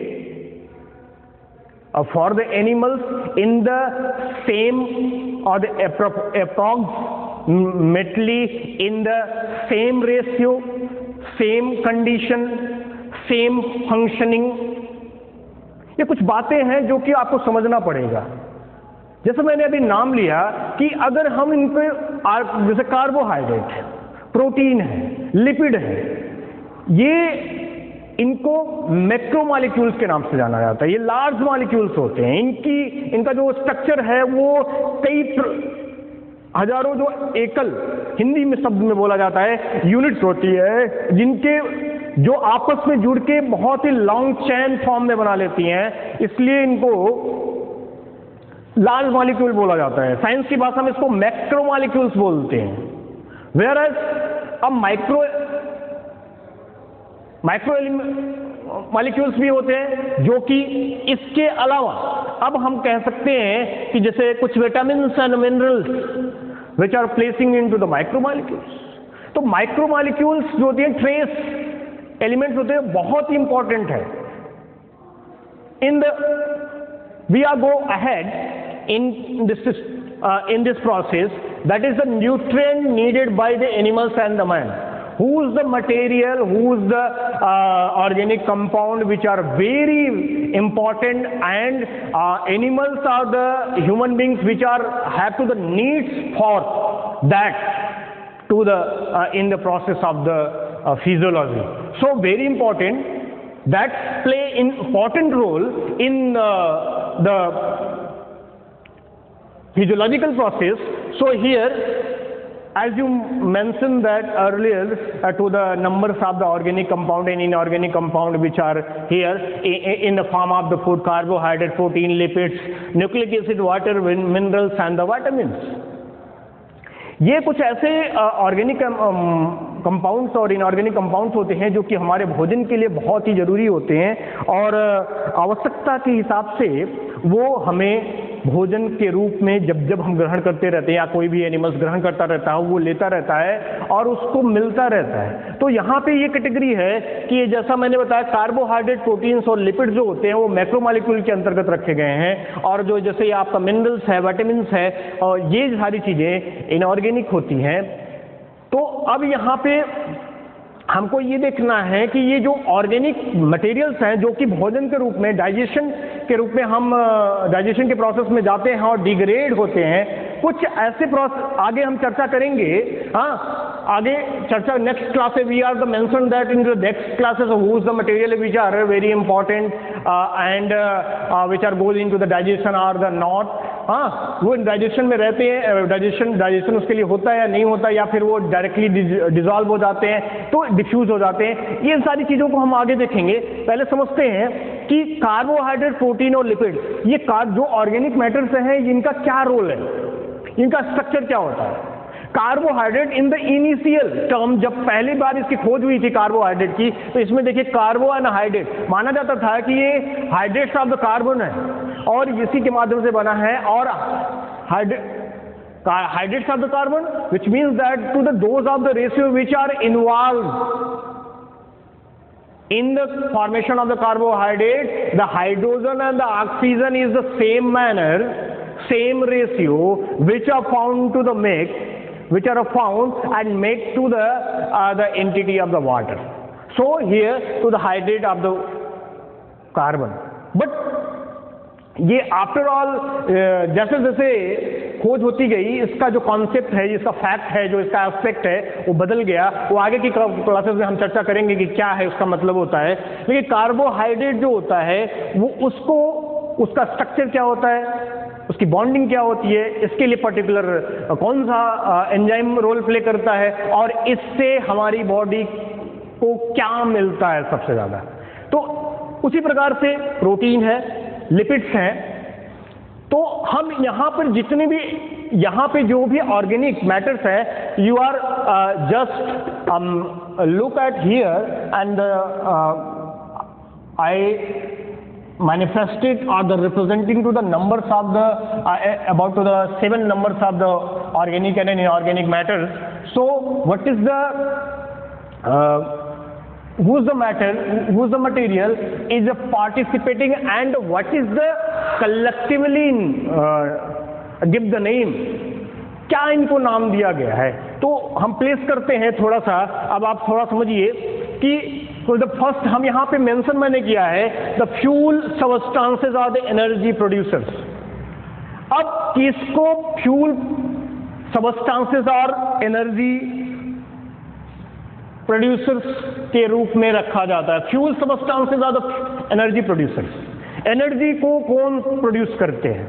for the animals in the same और the approximately in the same ratio, same condition, same functioning। ये कुछ बातें हैं जो कि आपको समझना पड़ेगा। जैसे मैंने अभी नाम लिया कि अगर हम इन पे जैसे कार्बोहाइड्रेट है, प्रोटीन है, लिपिड है, ये इनको मैक्रोमॉलिक्यूल्स के नाम से जाना जाता है। ये लार्ज मॉलिक्यूल्स होते हैं। इनकी इनका जो स्ट्रक्चर है वो कई हजारों जो एकल हिंदी में शब्द में बोला जाता है यूनिट्स होती है, जिनके जो आपस में जुड़ के बहुत ही लॉन्ग चेन फॉर्म में बना लेती हैं, इसलिए इनको लार्ज मॉलिक्यूल बोला जाता है। साइंस की भाषा में इसको मैक्रोमॉलिक्यूल्स बोलते हैं। वेयर एज अब माइक्रो माइक्रो मॉलिक्यूल्स भी होते हैं जो कि इसके अलावा अब हम कह सकते हैं कि जैसे कुछ vitamins and minerals which are placing into the micro molecules. तो माइक्रो मॉलिक्यूल्स जो होती हैं ट्रेस एलिमेंट्स होते हैं, बहुत ही इंपॉर्टेंट है। In the we are go ahead in this in this process, that is the nutrient needed by the animals and the man. Who's the material, who's the uh, organic compound which are very important, and uh, animals are the human beings which are have to the needs for that to the uh, in the process of the uh, physiology. So very important, that play important role in uh, the physiological process. So here, as you mentioned that earlier uh, to the numbers of the organic compound and inorganic compound which are here in, in the form of the food, carbohydrate, protein, lipids, nucleic acid, water, minerals and the vitamins। ये कुछ ऐसे organic compounds और inorganic compounds होते हैं जो कि हमारे भोजन के लिए बहुत ही ज़रूरी होते हैं और आवश्यकता के हिसाब से वो हमें भोजन के रूप में जब जब हम ग्रहण करते रहते हैं या कोई भी एनिमल्स ग्रहण करता रहता है वो लेता रहता है और उसको मिलता रहता है। तो यहाँ पे ये कैटेगरी है कि ये जैसा मैंने बताया कार्बोहाइड्रेट, प्रोटीन्स और लिपिड जो होते हैं वो मैक्रोमोलिक्यूल के अंतर्गत रखे गए हैं और जो जैसे ये आपका मिनरल्स है, विटामिन्स है और ये सारी चीज़ें इनऑर्गेनिक होती हैं। तो अब यहाँ पे हमको ये देखना है कि ये जो ऑर्गेनिक मटेरियल्स हैं जो कि भोजन के रूप में, डाइजेशन के रूप में हम डाइजेशन के प्रोसेस में जाते हैं और डिग्रेड होते हैं, कुछ ऐसे प्रोसेस आगे हम चर्चा करेंगे। हाँ, आगे चर्चा नेक्स्ट क्लास है, we are the mention that in the next classes who is the material which are very important and which are goes in to the digestion or the not. हाँ, वो डाइजेशन में रहते हैं, digestion digestion उसके लिए होता है या नहीं होता, या फिर वो डायरेक्टली डिजॉल्व हो जाते हैं तो डिफ्यूज हो जाते हैं। ये सारी चीज़ों को हम आगे देखेंगे। पहले समझते हैं कि कार्बोहाइड्रेट, प्रोटीन और लिपिड, ये कार्ब जो ऑर्गेनिक मैटर्स हैं इनका क्या रोल है, इनका स्ट्रक्चर क्या होता है। Carbohydrate in the initial term, जब पहली बार इसकी खोज हुई थी कार्बोहाइड्रेट की, तो इसमें देखिए कार्बो एंड हाइड्रेट माना जाता था कि ये हाइड्रेट्स ऑफ द कार्बन है और इसी के माध्यम से बना है। और hydrates of the carbon which means that to the those of the ratio which are involve in the formation of the carbohydrate, the hydrogen and the oxygen is the same manner, same ratio, which are found to the make, which are found and make to the uh, the entity of the water. So here to the hydrate of the carbon. But ये after all जैसे जैसे खोज होती गई, इसका जो concept है, इसका फैक्ट है, जो इसका एस्पेक्ट है वो बदल गया। वो आगे की क्लासेस में हम चर्चा करेंगे कि क्या है उसका मतलब होता है। लेकिन कार्बोहाइड्रेट जो होता है वो उसको उसका स्ट्रक्चर क्या होता है, उसकी बॉन्डिंग क्या होती है, इसके लिए पर्टिकुलर कौन सा एंजाइम रोल प्ले करता है और इससे हमारी बॉडी को क्या मिलता है सबसे ज़्यादा। तो उसी प्रकार से प्रोटीन है, लिपिड्स हैं। तो हम यहाँ पर जितने भी यहाँ पे जो भी ऑर्गेनिक मैटर्स है, you are just look at here and I manifested or the representing to the numbers of the uh, about to the seven numbers of the organic and inorganic matters. So what is the uh, who's the matter, who's the material is a participating, and what is the collectively uh, give the name, क्या इनको नाम दिया गया है। तो हम place करते हैं थोड़ा सा। अब आप थोड़ा समझिए कि तो द फर्स्ट हम यहाँ पे मेंशन मैंने किया है the fuel substances are the energy producers. अब किसको फ्यूल सबस्टांसेस और एनर्जी प्रोड्यूसर्स के रूप में रखा जाता है। Fuel substances are the energy producers. Energy को कौन प्रोड्यूस करते हैं?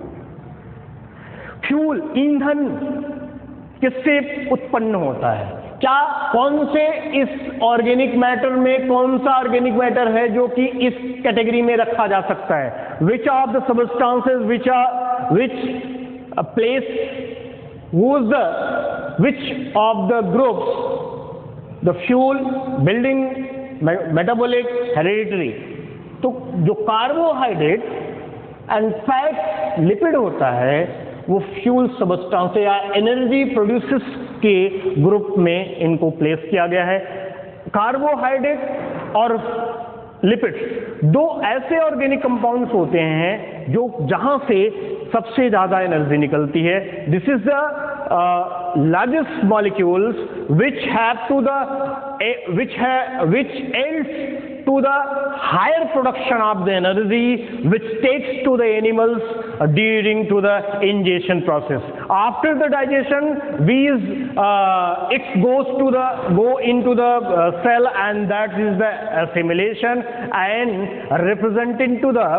फ्यूल, ईंधन किससे उत्पन्न होता है? क्या कौन से इस ऑर्गेनिक मैटर में कौन सा ऑर्गेनिक मैटर है जो कि इस कैटेगरी में रखा जा सकता है? Which of the substances which are which place who's the which of the groups the fuel, building, metabolic, hereditary। तो जो कार्बोहाइड्रेट एंड फैट, लिपिड होता है वो फ्यूल सबस्टांस या एनर्जी प्रोड्यूसर्स के ग्रुप में इनको प्लेस किया गया है। कार्बोहाइड्रेट और लिपिड्स दो ऐसे ऑर्गेनिक कंपाउंड्स होते हैं जो जहां से सबसे ज्यादा एनर्जी निकलती है। This is the largest molecules which have to the which है which yields to the higher production of the energy which takes to the animals uh, during to the ingestion process. After the digestion, these uh, it goes to the go into the uh, cell, and that is the assimilation and representing to the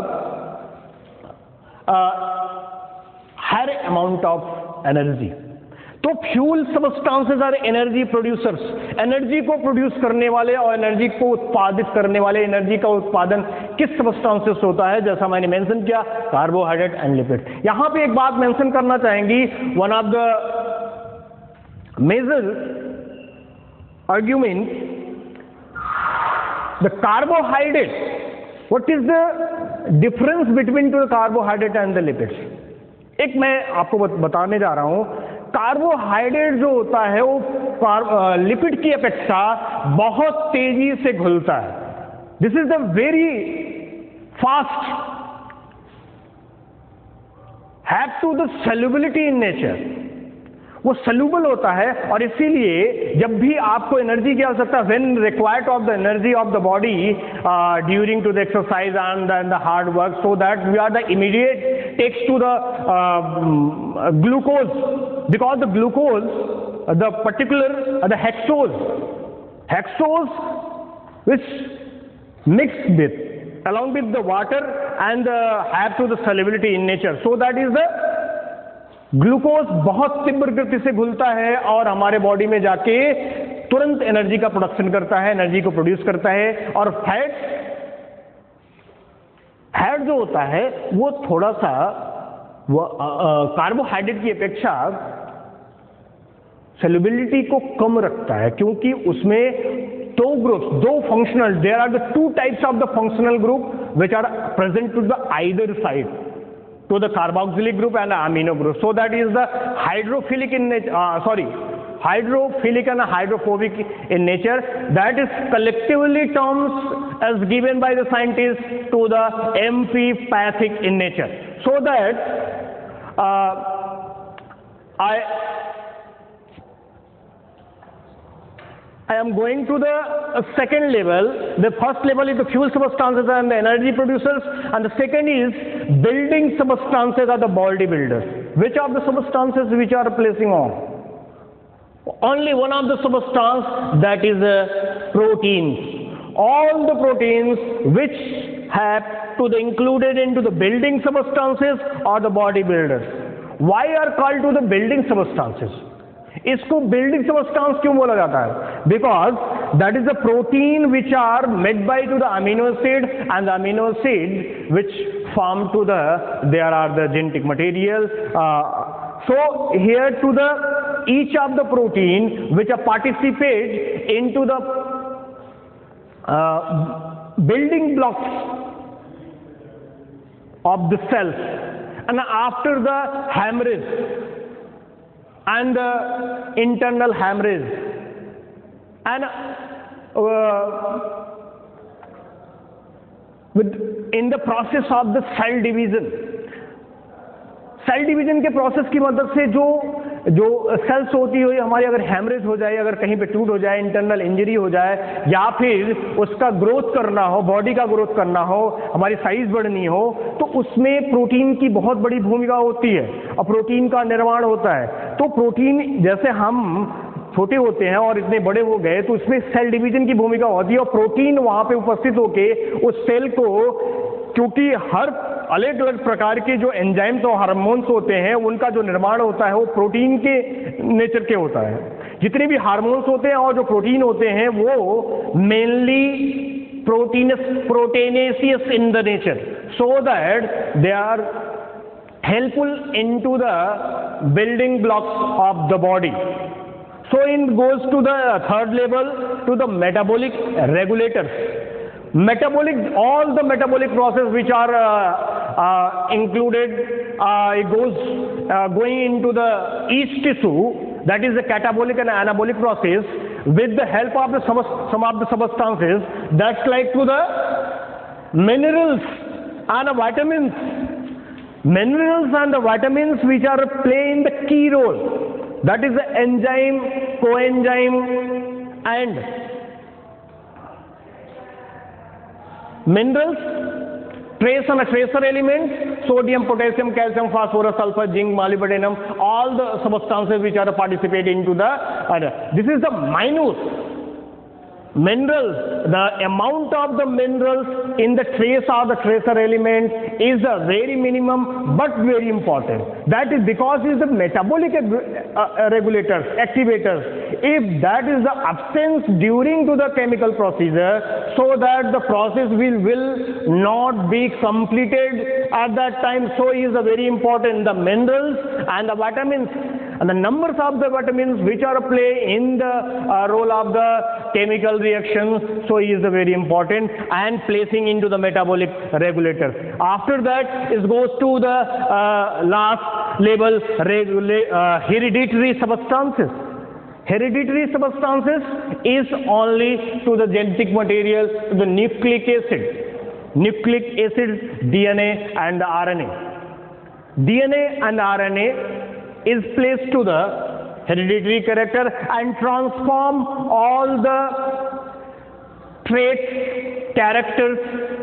uh, higher amount of energy. तो fuel substances are energy producers. Energy को produce करने वाले और energy को उत्पादित करने वाले, energy का उत्पादन किस सबस्टांसेस होता है? जैसा मैंने मेंशन किया, कार्बोहाइड्रेट एंड लिपिड। यहां पे एक बात मेंशन करना चाहेंगी, one of the major argument, the carbohydrate, what is the difference between the carbohydrate and the lipids? एक मैं आपको बताने जा रहा हूं, कार्बोहाइड्रेट जो होता है वो लिपिड की अपेक्षा बहुत तेजी से घुलता है. This is the very fast, have to the solubility in nature, वो सॉल्युबल होता है और इसीलिए जब भी आपको एनर्जी की आवश्यकता, when required of the energy of the body during to the exercise and the hard work, so that we are the immediate takes to the glucose, because the glucose the particular the hexose hexose which mix with along with the water and uh, have to the solubility in nature, so that is the glucose बहुत तीव्र गति से घुलता है और हमारे body में जाके तुरंत एनर्जी का प्रोडक्शन करता है, एनर्जी को प्रोड्यूस करता है. और फैट फैट जो होता है वो थोड़ा सा वो कार्बोहाइड्रेट की अपेक्षा सॉल्युबिलिटी को कम रखता है, क्योंकि उसमें दो ग्रुप्स, दो functional, there are the two types of the functional group which are present to the either side, to the carboxylic group and the amino group. So that is the hydrophilic in nature, uh, sorry, hydrophilic and hydrophobic in nature, that is collectively terms as given by the scientists to the amphipathic in nature. So that uh, I I am going to the uh, second level. The first level is the fuel substances and the energy producers, and the second is building substances are the bodybuilders. Which of the substances which are placing on? Only one of the substance, that is uh, proteins. All the proteins which have to the included into the building substances are the bodybuilders. Why are called to the building substances? इसको building substance क्यों बोला जाता है? Because that is the protein which are made by to the amino acid and the amino acid which form to the there are the genetic material. So here to the each of the protein which are participate into the uh, building blocks of the cells, and after the hemorrhage and the internal hemorrhage and uh, with in the process of the cell division, cell division के process की मदद से जो जो sales होती हुई हमारी अगर हैमरेज हो जाए, अगर कहीं पे टूट हो जाए, इंटरनल इंजरी हो जाए, या फिर उसका ग्रोथ करना हो, बॉडी का ग्रोथ करना हो, हमारी साइज बढ़नी हो, तो उसमें प्रोटीन की बहुत बड़ी भूमिका होती है और प्रोटीन का निर्माण होता है. तो प्रोटीन जैसे हम छोटे होते हैं और इतने बड़े हो गए तो इसमें सेल डिवीजन की भूमिका होती है और प्रोटीन वहां पे उपस्थित होके उस सेल को, क्योंकि हर अलग अलग प्रकार के जो एंजाइम्स और हार्मोन्स होते हैं उनका जो निर्माण होता है वो प्रोटीन के नेचर के होता है. जितने भी हार्मोन्स होते हैं और जो प्रोटीन होते हैं वो mainly proteins proteinaceous in the nature, so that they are helpful into the building blocks of the body. So it goes to the third level, to the metabolic regulators. Metabolic, all the metabolic process which are uh, uh, included, uh, it goes uh, going into the each tissue, that is the catabolic and anabolic process, with the help of the some, some of the substances, that's like to the minerals and the vitamins. Minerals and the vitamins which are playing the key role. That is the enzyme, coenzyme and minerals, trace and tracer elements, sodium, potassium, calcium, phosphorus, sulfur, zinc, molybdenum, all the substances which are participating into the other. This is the minute minerals. The amount of the minerals in the trace or the tracer element is a very minimum but very important. That is because it is the metabolic uh, regulators, activators. If that is the absence during to the chemical procedure, so that the process will will not be completed at that time, so is a very important the minerals and the vitamins and the numbers of the vitamins which are play in the uh, role of the chemical reactions, so is the very important, and placing into the metabolic regulator. After that, it goes to the uh, last level, regula uh, hereditary substances. Hereditary substances is only to the genetic material, to the nucleic acid, nucleic acid, D N A and the R N A. D N A and R N A is placed to the hereditary character and transform all the traits, characters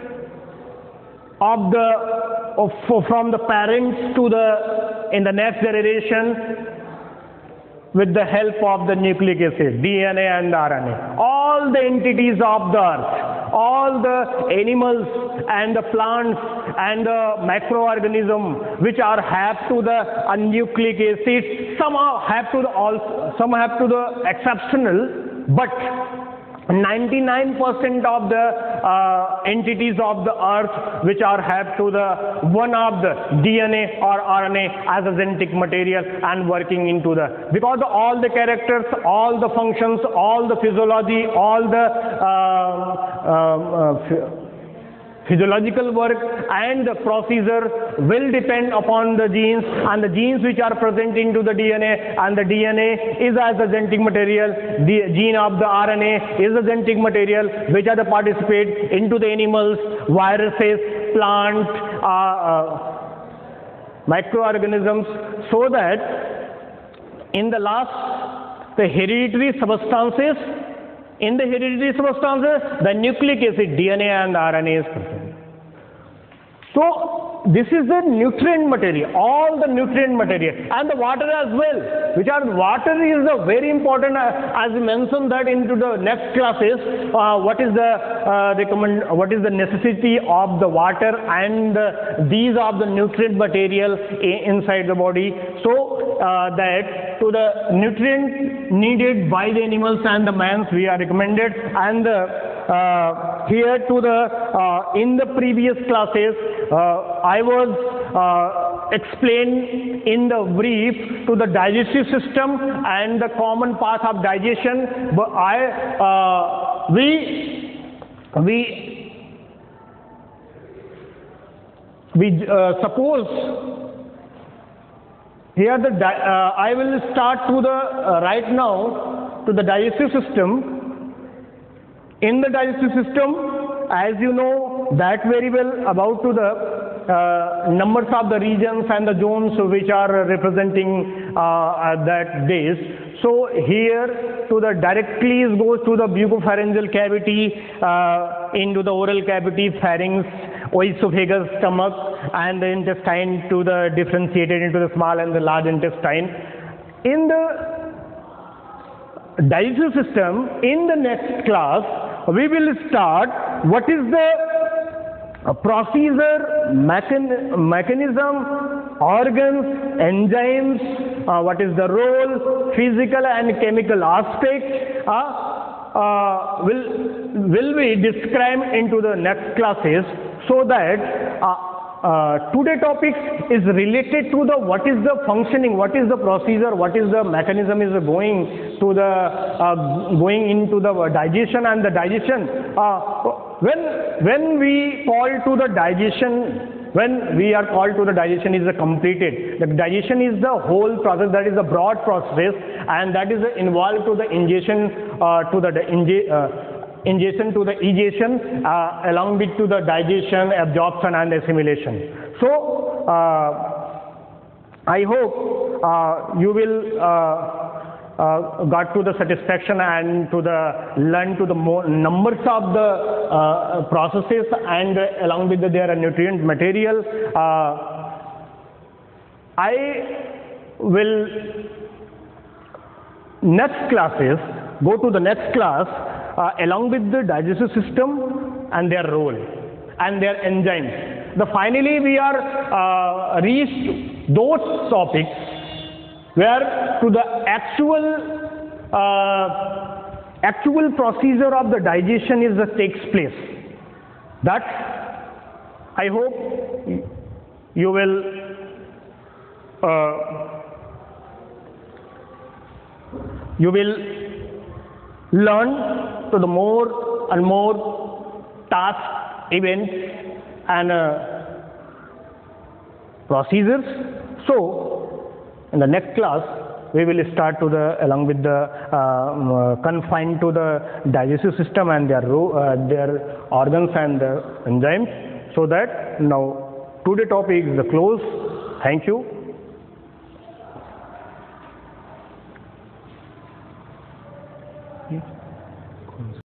of the of, from the parents to the in the next generation with the help of the nucleic acid, D N A and R N A. All the entities of the earth, all the animals and the plants and the microorganisms which are have to the uh, nucleic acid, some are have to the all, some have to the exceptional, but ninety-nine percent of the uh, entities of the earth which are have to the one of the D N A or R N A as a genetic material and working into the, because all the characters, all the functions, all the physiology, all the uh, uh, uh, physiological work and the procedure will depend upon the genes, and the genes which are present into the D N A, and the D N A is as a genetic material, the gene of the R N A is a genetic material which are the participate into the animals, viruses, plant, uh, uh, microorganisms, so that in the last the hereditary substances, in the hereditary substances, the nucleic acid, D N A and R N A is present. So this is the nutrient material, all the nutrient material, and the water as well, which are water is a very important, uh, as we mentioned that into the next classes, uh, what is the uh, recommend, what is the necessity of the water and uh, these are the nutrient material inside the body, so uh, that to the nutrient needed by the animals and the mans we are recommended, and uh, uh, here to the uh, in the previous classes uh, I was uh, explained in the brief to the digestive system and the common path of digestion, but I uh, we we we uh, suppose here the uh, I will start to the uh, right now to the digestive system. In the digestive system, as you know that very well about to the uh, numbers of the regions and the zones which are representing uh, that days. So here to the directly goes to the bucopharyngeal cavity, uh, into the oral cavity, pharynx, oesophagus, stomach, and the intestine to the differentiated into the small and the large intestine. In the digestive system, in the next class, we will start what is the uh, procedure, mechan mechanism, organs, enzymes, uh, what is the role, physical and chemical aspect, uh, uh, will, will be described into the next classes, so that uh, Uh, today topics is related to the what is the functioning, what is the procedure, what is the mechanism is going to the uh, going into the digestion and the digestion. Uh, when when we call to the digestion, when we are called to the digestion is the completed. The digestion is the whole process, that is the broad process, and that is involved to the ingestion uh, to the inge uh, ingestion to the egestion, uh, along with to the digestion, absorption and assimilation. So uh, I hope uh, you will uh, uh, got to the satisfaction and to the learn to the more numbers of the uh, processes, and uh, along with the, their nutrient material. Uh, I will next classes go to the next class uh, along with the digestive system and their role and their enzymes. The finally we are uh, reached those topics where to the actual uh, actual procedure of the digestion is that takes place. That I hope you will uh, you will learn to the more and more tasks, events and uh, procedures. So in the next class we will start to the along with the uh, confined to the digestive system and their uh, their organs and the enzymes. So that now today topic is closed. Thank you.